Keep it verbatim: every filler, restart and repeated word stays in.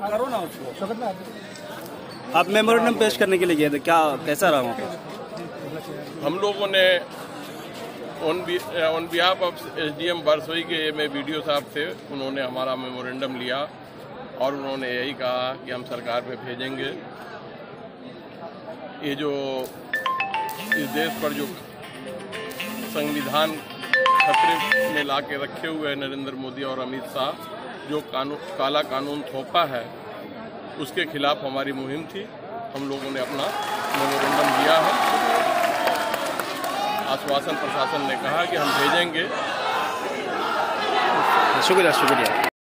करो ना उसको। आप मेमोरेंडम पेश करने के लिए गए थे, क्या कैसा रहा वहाँ पे? हम लोगों ने on behalf of S D M Barsoi के में वीडियो साहब थे, उन्होंने हमारा मेमोरेंडम लिया और उन्होंने यही कहा कि हम सरकार पे भेजेंगे। ये जो इस देश पर जो संविधान खतरे में ला के रखे हुए हैं नरेंद्र मोदी और अमित शाह, जो कानून काला कानून थोपा है, उसके खिलाफ हमारी मुहिम थी। हम लोगों ने अपना मेमोरेंडम दिया है। आश्वासन प्रशासन ने कहा कि हम भेजेंगे। शुक्रिया शुक्रिया।